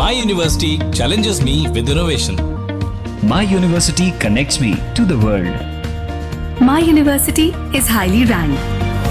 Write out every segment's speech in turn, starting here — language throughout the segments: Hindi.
My university challenges me with innovation. My university connects me to the world. My university is highly ranked.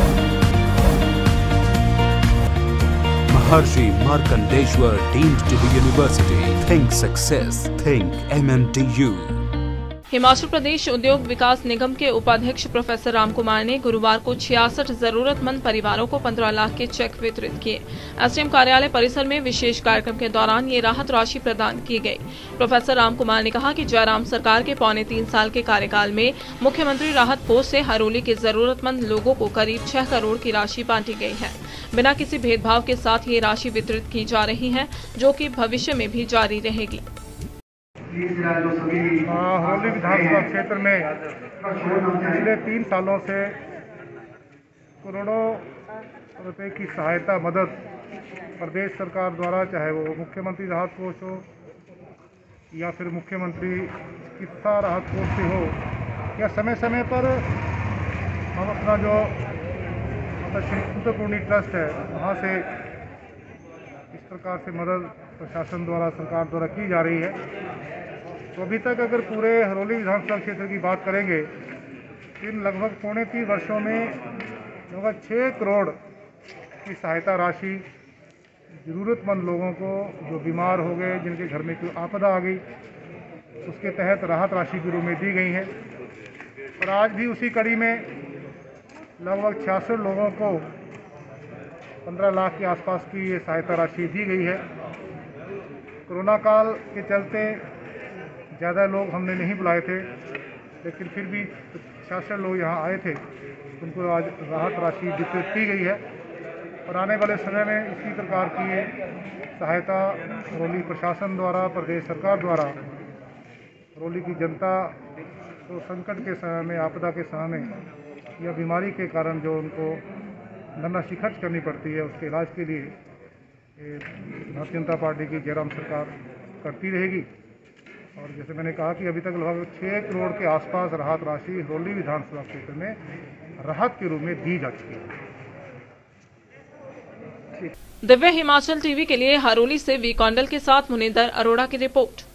Maharshi Markandeshwar deemed to be university. Think success. Think MNTU. Himachal Pradesh उद्योग विकास निगम के उपाध्यक्ष प्रोफेसर राम कुमार ने गुरुवार को 66 जरूरतमंद परिवारों को 15 लाख के चेक वितरित किए। एसडीएम कार्यालय परिसर में विशेष कार्यक्रम के दौरान ये राहत राशि प्रदान की गई। प्रोफेसर राम कुमार ने कहा कि जयराम सरकार के 3.25 साल के कार्यकाल में मुख्यमंत्री राहत कोष से हरोली के जरूरतमंद लोगों को करीब 6 करोड़ की राशि बांटी गई है। बिना किसी भेदभाव के साथ ये राशि वितरित की जा रही है, जो कि भविष्य में भी जारी रहेगी। हरोली विधानसभा क्षेत्र में पिछले 3 सालों से करोड़ों रुपए की सहायता मदद प्रदेश सरकार द्वारा, चाहे वो मुख्यमंत्री राहत कोष हो या फिर मुख्यमंत्री चिकित्सा राहत कोष से हो, या समय समय पर हम अपना जो श्री चिंतपूर्णी ट्रस्ट है वहाँ से इस प्रकार से मदद प्रशासन द्वारा, सरकार द्वारा की जा रही है। तो अभी तक अगर पूरे हरोली विधानसभा क्षेत्र की बात करेंगे, इन लगभग 3.25 वर्षों में लगभग 6 करोड़ की सहायता राशि ज़रूरतमंद लोगों को जो बीमार हो गए, जिनके घर में कोई आपदा आ गई, उसके तहत राहत राशि के रूप में दी गई है। और आज भी उसी कड़ी में लगभग 66 लोगों को 15 लाख के आसपास की ये सहायता राशि दी गई है। कोरोना काल के चलते ज़्यादा लोग हमने नहीं बुलाए थे, लेकिन फिर भी 66 लोग यहाँ आए थे, उनको आज राहत राशि वितरित की गई है। और आने वाले समय में इसी प्रकार की सहायता हरोली प्रशासन द्वारा, प्रदेश सरकार द्वारा हरोली की जनता को संकट के समय में, आपदा के समय में या बीमारी के कारण जो उनको धनराशि खर्च करनी पड़ती है, उसके इलाज के लिए भारतीय जनता पार्टी की जयराम सरकार करती रहेगी। और जैसे मैंने कहा कि अभी तक लगभग 6 करोड़ के आसपास राहत राशि हरोली विधानसभा क्षेत्र में राहत के रूप में दी जा चुकी है। दिव्य हिमाचल टीवी के लिए हरोली से वी कौंडल के साथ मुनिंदर अरोड़ा की रिपोर्ट।